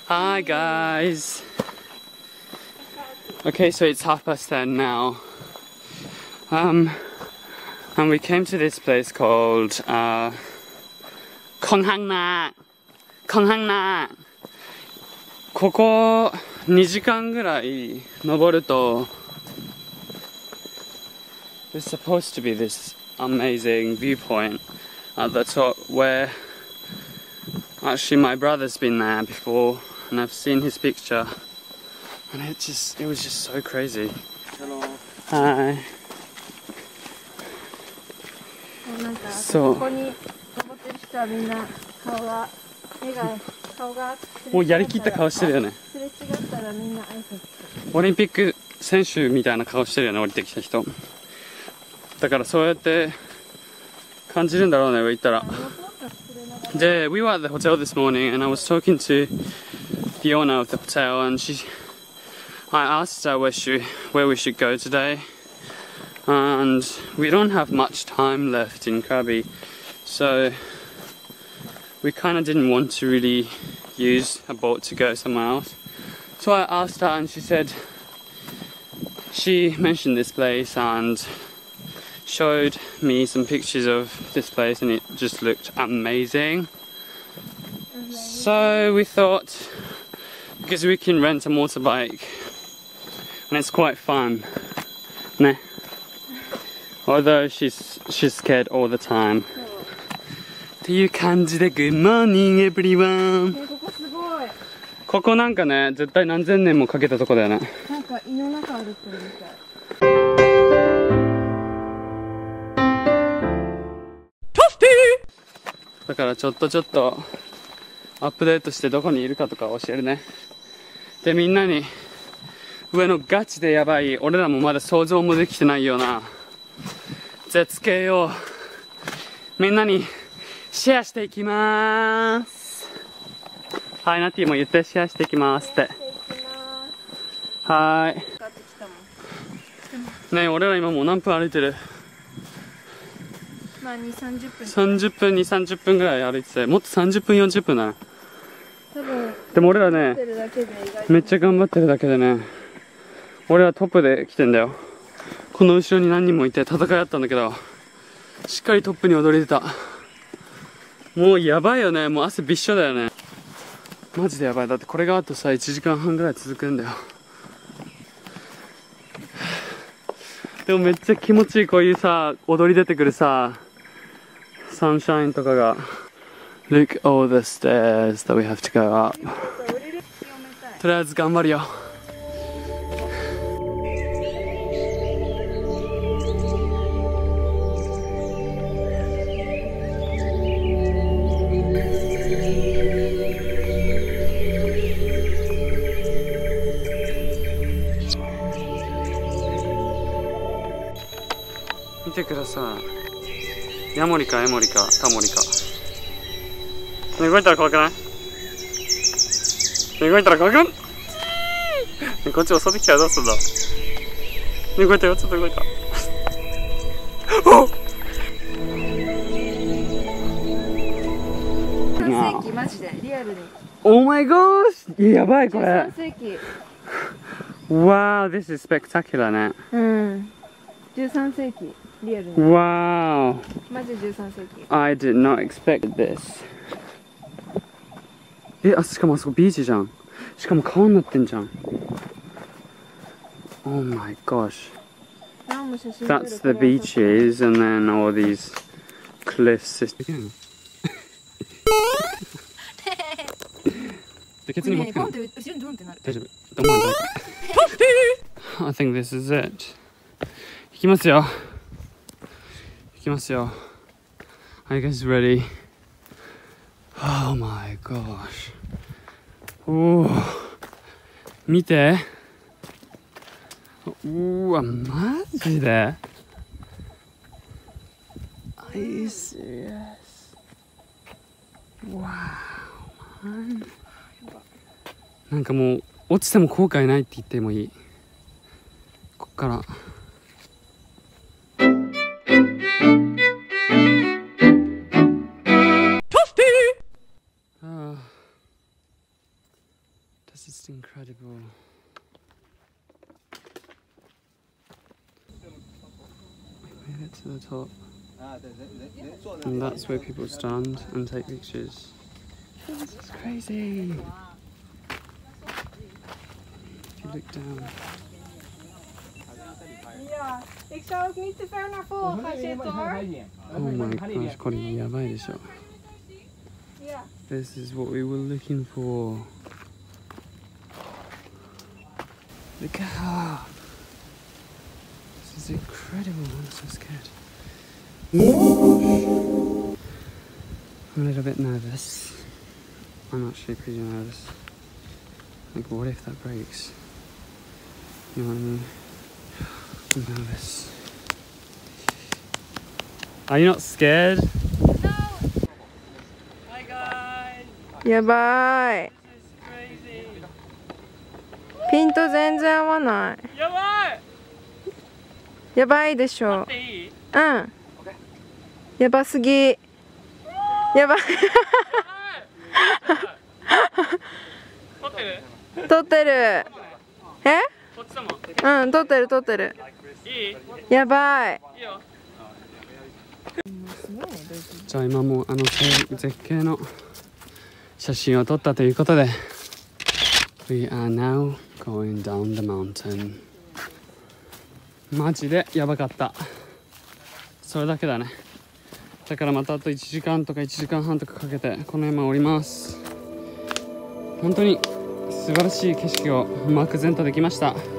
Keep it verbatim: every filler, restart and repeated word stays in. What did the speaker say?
Hi guys. Okay, so it's half past ten now. Um, and we came to this place called uh, Konghangnak. Konghangnak. ここにじかんぐらい登ると there's supposed to be this amazing viewpoint at the top where actually my brother's been there before and I've seen his picture and it just it was just so crazy. Hello. Hi. なんかそう。 ここに登ってる人はみんな顔が目が顔がもうやりきった顔してるよね。 すれ違ったらみんな挨拶する。 オリンピック選手みたいな顔してるよね、降りてきた人。だからそうやって感じるんだろうね、上行ったら。で、we were at the hotel this morning and I was talking to the owner of the hotel and she, I asked her where, she, where we should go today and we don't have much time left in Krabi, so we kind of didn't want to really use a boat to go somewhere else. So I asked her and she said, she mentioned this place and showed me some pictures of this place and it just looked amazing. So we thought, because we can rent a motorbike and it's quite fun, ne? Although she's she's scared all the time. っていう感じで Good morning everyone. ここすごい。 ここなんかね、絶対何千年もかけたとこだよね。 なんか胃の中歩いてるみたい。 だからちょっとちょっとアップデートしてどこにいるかとか教えるね。で、みんなに上のガチでやばい、俺らもまだ想像もできてないような絶景をみんなにシェアしていきまーす。はい、ナティも言ってシェアしていきますって。はーい。ねえ、俺ら今もう何分歩いてる？ まあに、さんじゅっぷん。 さんじゅっぷん、に、さんじゅっぷんぐらい歩いてて、もっとさんじゅっぷん、よんじゅっぷんだな。 多分でも俺らね、めっちゃ頑張ってるだけでね、俺はトップで来てんだよ。この後ろに何人もいて戦いあったんだけど、しっかりトップに躍り出た。もうやばいよね、もう汗びっしょだよね。マジでやばい。だってこれがあとさ、いちじかんはんぐらい続くんだよ。でもめっちゃ気持ちいい、こういうさ、踊り出てくるさ、サンシャインとかが。Look all the stairs that we have to go up. とりあえず頑張るよ。見てください。ヤモリかエモリかタモリか。動いたら怖くない？動いたら怖くない？こっち襲ってきたらどうすんだ？動いたよ、ちょっと動いた。おっ！ さん世紀マジでリアルに。 Oh my gosh！ やばいこれ。 さん世紀。 Wow, this is spectacular ね。 うん。じゅうさん世紀リアルに。 Wow。 マジじゅうさん世紀。 I did not expect this。え、あ、しかもあそこビーチじゃん。しかも川になってんじゃん。Oh my gosh. That's the beaches and then all these cliffs. で、ケツに持ってくる。大丈夫。Don't mind. I think this is it. 行きますよ。行きますよ。Are you guys ready? Oh my gosh. おー。見て。うわ、マジで Are you serious? Wow, man. なんかもう落ちても後悔ないって言ってもいい。こっから This is incredible. We made it to the top. And that's where people stand and take pictures. This is crazy. If you look down. Ja, ik zou ook niet te ver naar voren gaan zitten hoor. Oh my gosh, これやばいでしょ。 Ja. This is what we were looking for. Look at her. This is incredible. I'm so scared. I'm a little bit nervous. I'm actually pretty nervous. Like, what if that breaks? You know what I mean? I'm nervous. Are you not scared? No! Hi guys! やばい。 This is crazy! ピント全然合わない。 やばい！ やばいでしょ。 いい？ うん。やばすぎ。やばい。 撮ってる？ 撮ってる。え？ こっちだもん。 うん、撮ってる撮ってる。 いい？ やばい。 いいよ。じゃあ今もうあの絶景の写真を撮ったということで We are now going down the mountain マジでやばかった。それだけだね。だからまたあといちじかんとかいちじかんはんとかかけてこの山を降ります。本当に素晴らしい景色をうまく全とできました。